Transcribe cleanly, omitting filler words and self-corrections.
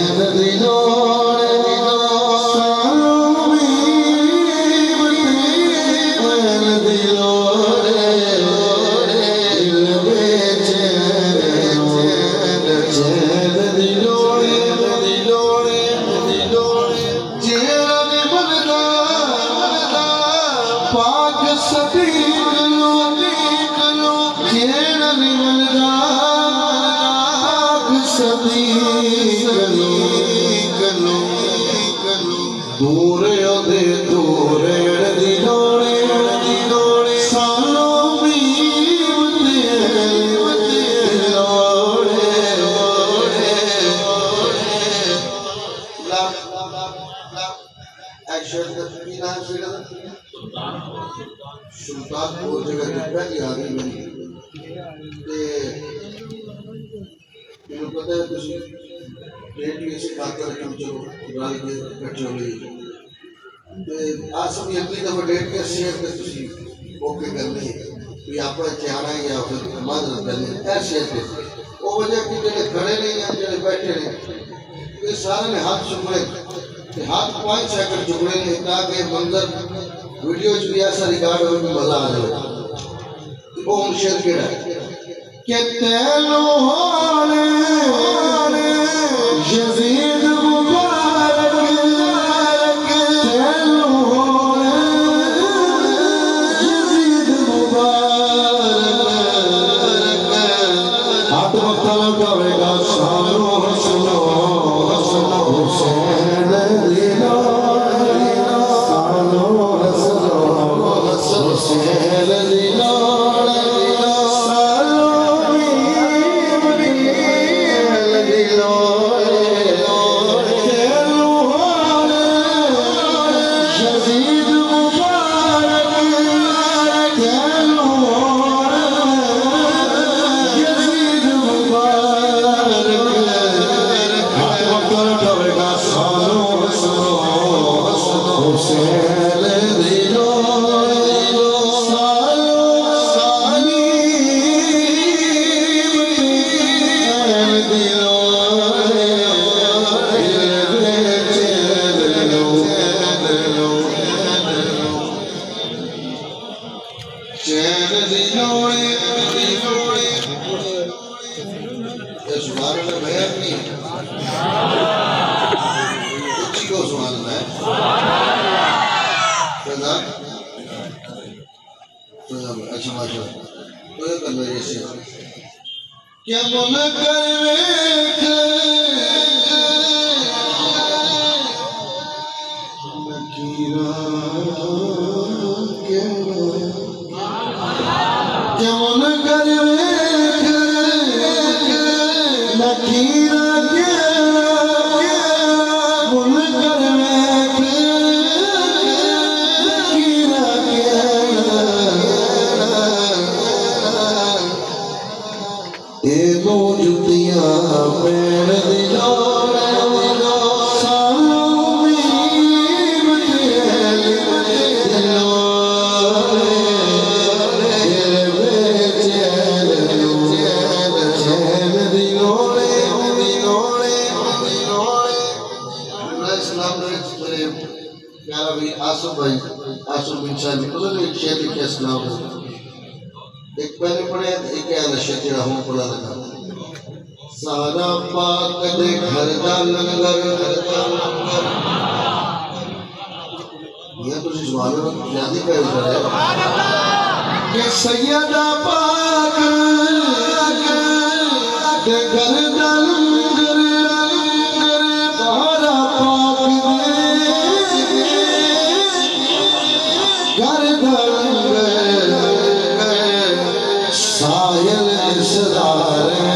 सुल्तानपुर जगह दिखा कि आ गई मेरी मैंने पता है कुछ डेट भी ऐसे खाकर रखम जो गाल के इकट्ठे हो गई आज सब अगली दफा डेट के शेयर पे तुसी ओके करनी है कि आप चाहना है या फिर मादर करनी है ऐसे पे वो वजह कि जेडे खड़े नहीं हैं जेडे बैठे हैं ये सारे ने हाथ चुकड़े हाथ 5 सेकंड चुकड़े ने ताकि मंजर वीडियो च भी ऐसा रिकॉर्ड हो कि मजा आ जाए वो हम शेयर केड़ा के तेलो हाले यजीद मुबारक तेलो यजीद मुबारक हाथ वक्त लगावेगा सालो हसनो हसनो हुसैन दीना सालो हसनो हुसैन दीना क्या मन कर एक पहले पढ़े एक नशे हूँ पढ़ा लगा सारा पाक दे घर दा लंगर ये तो जवानों को ज्यादा पहल करे कि सैयदा पाक दे घर दा लंगर सारा पाक दे घर दा लंगर सायल इसरार